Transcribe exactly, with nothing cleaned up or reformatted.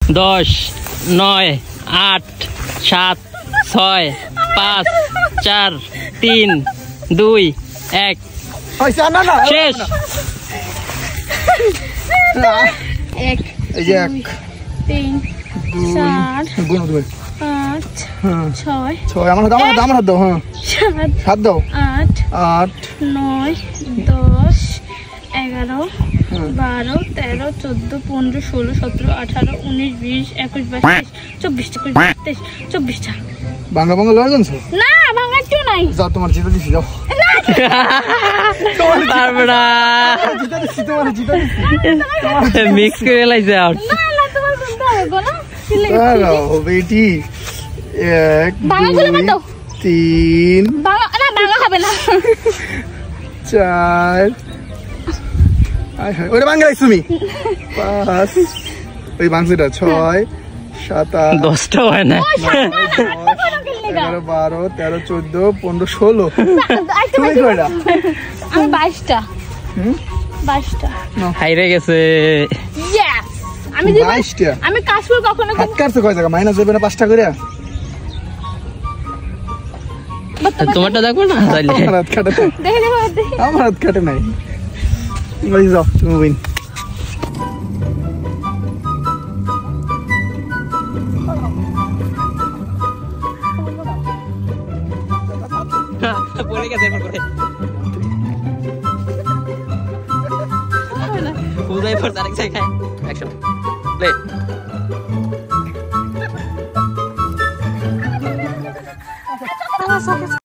দশ নয় আট সাত ছয় পাঁচ চার তিন দুই এক শেষ। এক তিন চার পাঁচ ছয় ছয় আমার দাম দাম হাত দাও। হ্যাঁ সাত হাত দাও। আট আট নয় দশ এগারো বারো তেরো চোদ্দ পনেরো ষোলো সতেরো আঠারো উনিশ বিশ একুশ বাইশ তেইশ চব্বিশ একুশ তেইশ চব্বিশটা। বাংলা বাংলা লড় জানছো না বাংলা কেউ নাই। যাও তোমার জিতে দিছি যাও। পারবে না জিতে দিছি তোমার জিতে দিছি। মিক্স করে লাইছে আউট। না না তোমার বলতে হবে গো না। দাঁড়াও বেটি। এক বাংলা গুলো বাদ দাও। তিন বাংলা না বাংলা হবে না। চার ওটা বাংলায় তুমি পাঁচ ওই বাংলাটা ছয় সাত আট দশটা হয় না। এগারো বারো তেরো চোদ্দ পনেরো ষোলো তুমি কয়টা? আমি বাইশটা। বাইশটা হাইরে গেছে। ইয়েস আমি বাইশটা। আমি কাশফুল কখনো হাত কাটছে কয় টাকা মাইনাস দেবে না পাঁচটা করে? তোমারটা দেখো না তাইলে। আমার হাত কাটে দেখে দেখো দেখে আমার হাত কাটে নাই। যাও তুমি উইন। পড়ে গেছে এরপর করে উদয়পুর আরেক জায়গায় একশো প্লে